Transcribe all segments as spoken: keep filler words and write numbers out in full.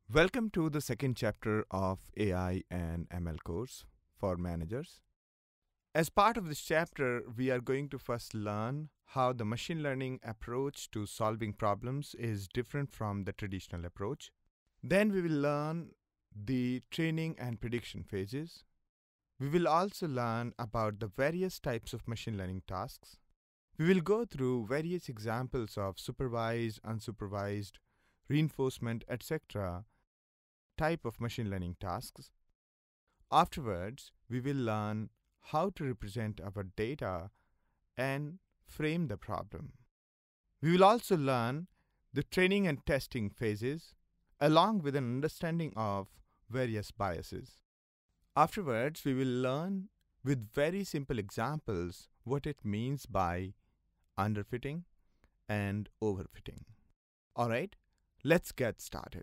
Welcome to the second chapter of A I and M L course for managers. As part of this chapter, we are going to first learn how the machine learning approach to solving problems is different from the traditional approach. Then we will learn the training and prediction phases. We will also learn about the various types of machine learning tasks. We will go through various examples of supervised, unsupervised, reinforcement, et cetera type of machine learning tasks. Afterwards, we will learn how to represent our data and frame the problem. We will also learn the training and testing phases along with an understanding of various biases. Afterwards, we will learn with very simple examples what it means by underfitting and overfitting. Alright, let's get started.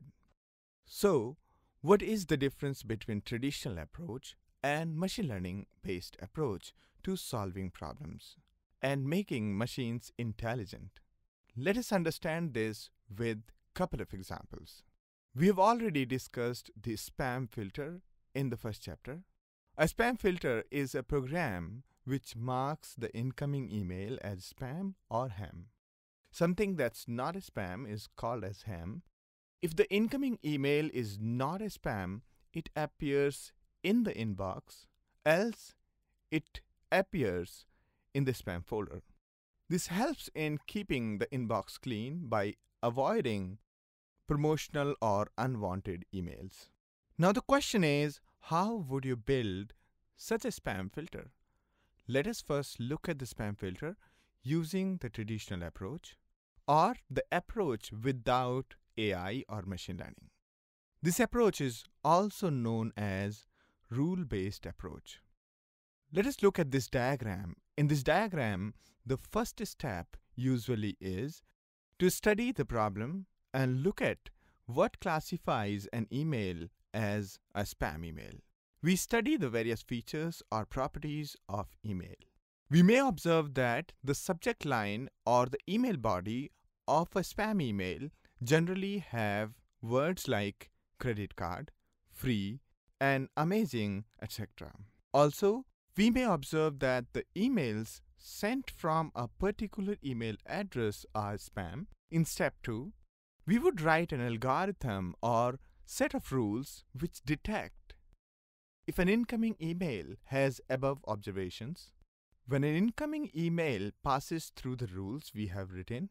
So, what is the difference between traditional approach and machine learning based approach to solving problems and making machines intelligent? Let us understand this with a couple of examples. We have already discussed the spam filter in the first chapter. A spam filter is a program which marks the incoming email as spam or ham. Something that's not a spam is called as ham. If the incoming email is not a spam, it appears in the inbox, else it appears in the spam folder. This helps in keeping the inbox clean by avoiding promotional or unwanted emails. Now the question is, how would you build such a spam filter? Let us first look at the spam filter using the traditional approach or the approach without A I or machine learning. This approach is also known as rule-based approach. Let us look at this diagram. In this diagram, the first step usually is to study the problem and look at what classifies an email as a spam email. We study the various features or properties of email. We may observe that the subject line or the email body of a spam email generally have words like credit card, free, and amazing, et cetera. Also, we may observe that the emails sent from a particular email address are spam. In step two, we would write an algorithm or set of rules which detect if an incoming email has above observations. When an incoming email passes through the rules we have written,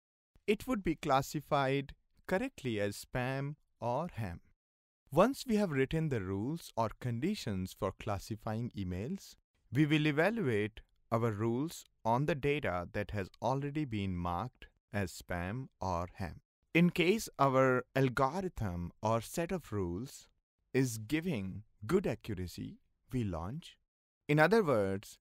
it would be classified correctly as spam or ham. Once we have written the rules or conditions for classifying emails, we will evaluate our rules on the data that has already been marked as spam or ham. In case our algorithm or set of rules is giving good accuracy, we launch. In other words,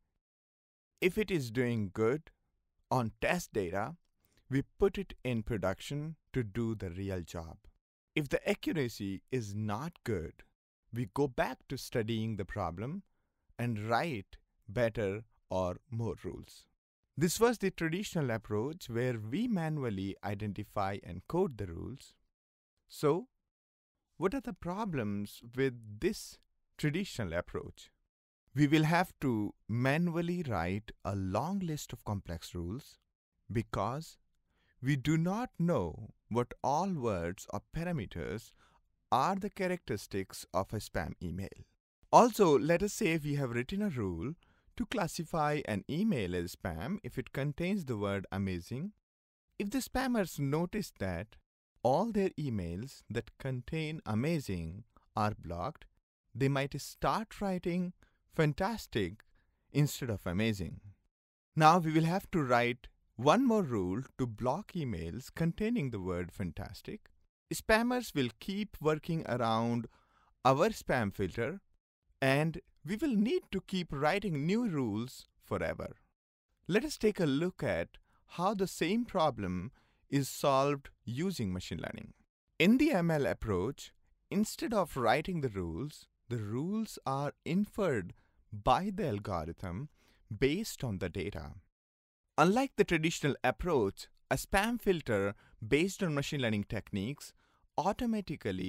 if it is doing good on test data, we put it in production to do the real job. If the accuracy is not good, we go back to studying the problem and write better or more rules. This was the traditional approach where we manually identify and code the rules. So, what are the problems with this traditional approach? We will have to manually write a long list of complex rules because we do not know what all words or parameters are the characteristics of a spam email. Also, let us say we have written a rule to classify an email as spam if it contains the word amazing. If the spammers notice that all their emails that contain amazing are blocked, they might start writing fantastic instead of amazing. Now we will have to write one more rule to block emails containing the word fantastic. Spammers will keep working around our spam filter, and we will need to keep writing new rules forever. Let us take a look at how the same problem is solved using machine learning. In the M L approach, instead of writing the rules, the rules are inferred by the algorithm based on the data. Unlike the traditional approach, a spam filter based on machine learning techniques automatically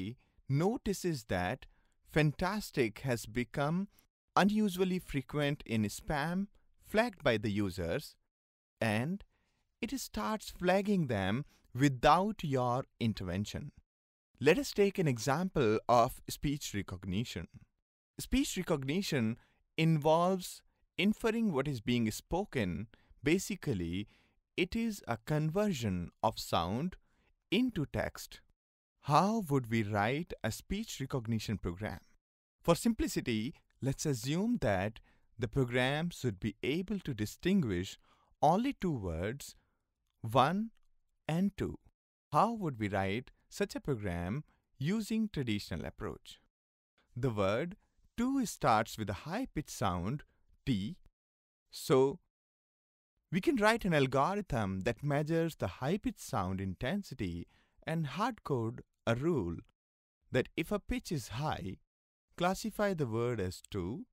notices that fantastic has become unusually frequent in spam flagged by the users, and it starts flagging them without your intervention. Let us take an example of speech recognition. Speech recognition involves inferring what is being spoken. Basically, it is a conversion of sound into text. How would we write a speech recognition program? For simplicity, let's assume that the program should be able to distinguish only two words, one and two. How would we write such a program using traditional approach? The word two starts with a high-pitched sound, T, so we can write an algorithm that measures the high-pitched sound intensity and hardcode a rule that if a pitch is high, classify the word as two,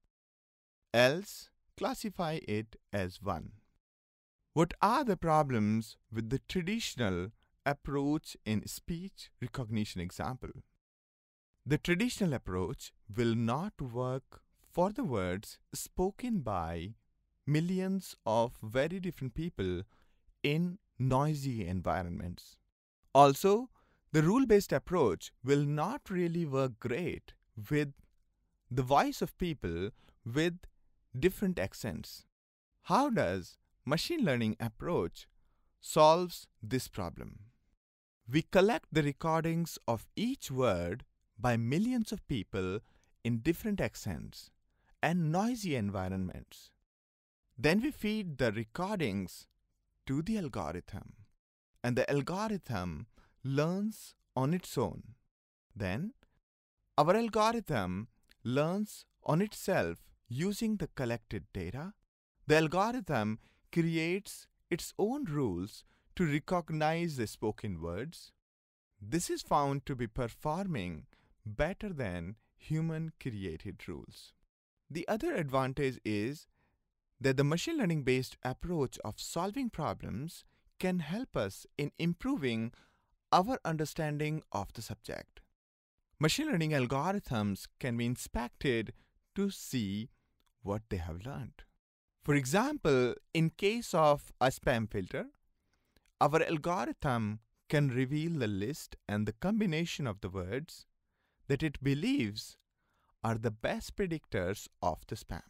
else classify it as one. What are the problems with the traditional approach in speech recognition example? The traditional approach will not work for the words spoken by millions of very different people in noisy environments. Also, the rule-based approach will not really work great with the voice of people with different accents. How does machine learning approach solves this problem? We collect the recordings of each word by millions of people in different accents and noisy environments. Then we feed the recordings to the algorithm, and the algorithm learns on its own. Then, our algorithm learns on itself using the collected data. The algorithm creates its own rules to recognize the spoken words. This is found to be performing better than human-created rules. The other advantage is that the machine learning-based approach of solving problems can help us in improving our understanding of the subject. Machine learning algorithms can be inspected to see what they have learned. For example, in case of a spam filter, our algorithm can reveal the list and the combination of the words that it believes are the best predictors of the spam.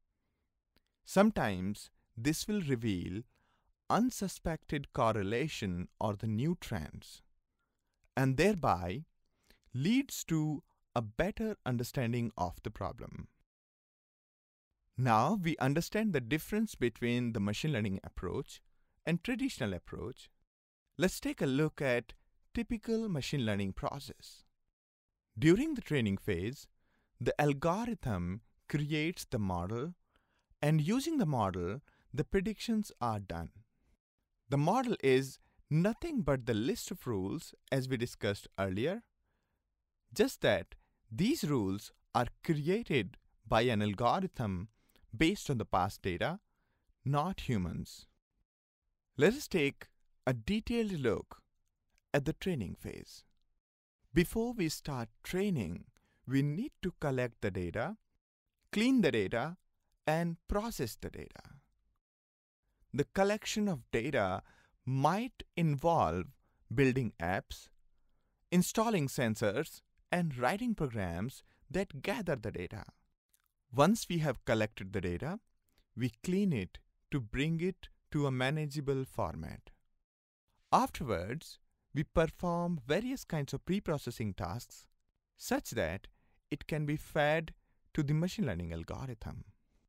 Sometimes this will reveal unsuspected correlation or the new trends, and thereby leads to a better understanding of the problem. Now we understand the difference between the machine learning approach and traditional approach. Let's take a look at typical machine learning process. During the training phase, the algorithm creates the model, and using the model, the predictions are done. The model is nothing but the list of rules as we discussed earlier, just that these rules are created by an algorithm based on the past data, not humans. Let us take a detailed look at the training phase. Before we start training, we need to collect the data, clean the data, and process the data. The collection of data might involve building apps, installing sensors, and writing programs that gather the data. Once we have collected the data, we clean it to bring it to a manageable format. Afterwards, we perform various kinds of pre-processing tasks such that it can be fed to the machine learning algorithm.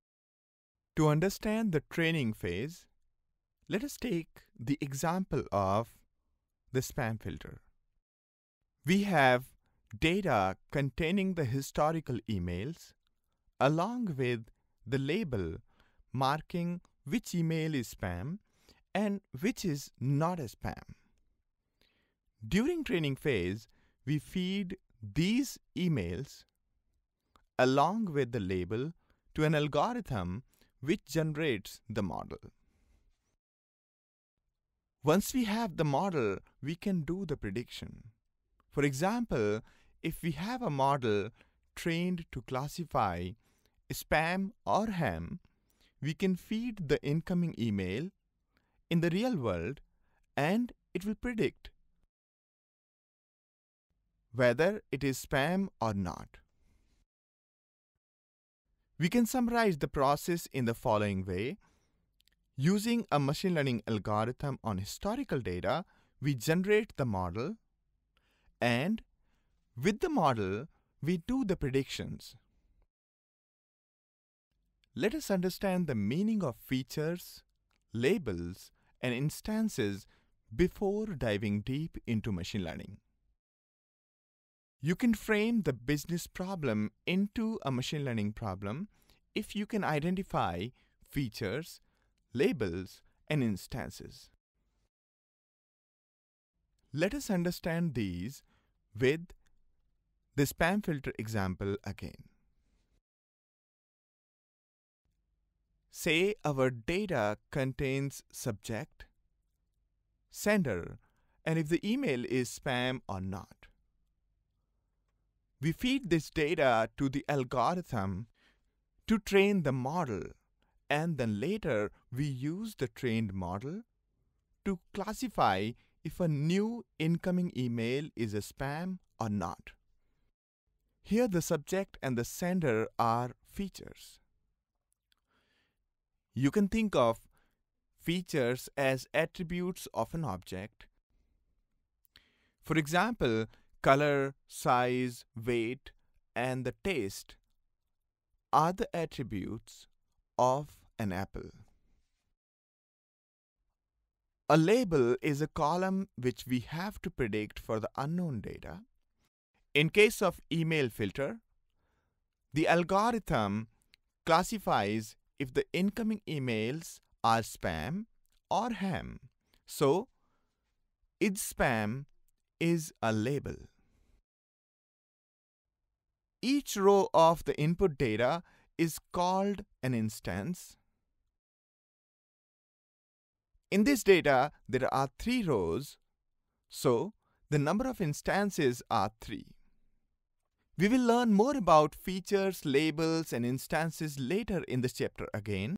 To understand the training phase, let us take the example of the spam filter. We have data containing the historical emails along with the label marking which email is spam and which is not a spam. During training phase, we feed these emails along with the label to an algorithm which generates the model. Once we have the model, we can do the prediction. For example, if we have a model trained to classify spam or ham, we can feed the incoming email in the real world and it will predict whether it is spam or not. We can summarize the process in the following way. Using a machine learning algorithm on historical data, we generate the model, and with the model, we do the predictions. Let us understand the meaning of features, labels, and instances before diving deep into machine learning. You can frame the business problem into a machine learning problem if you can identify features, labels, and instances. Let us understand these with the spam filter example again. Say our data contains subject, sender, and if the email is spam or not. We feed this data to the algorithm to train the model, and then later we use the trained model to classify if a new incoming email is a spam or not. Here the subject and the sender are features. You can think of features as attributes of an object. For example, color, size, weight, and the taste are the attributes of an apple. A label is a column which we have to predict for the unknown data. In case of email filter, the algorithm classifies if the incoming emails are spam or ham. So, is spam is a label. Each row of the input data is called an instance. In this data, there are three rows, so the number of instances are three. We will learn more about features, labels, and instances later in this chapter again.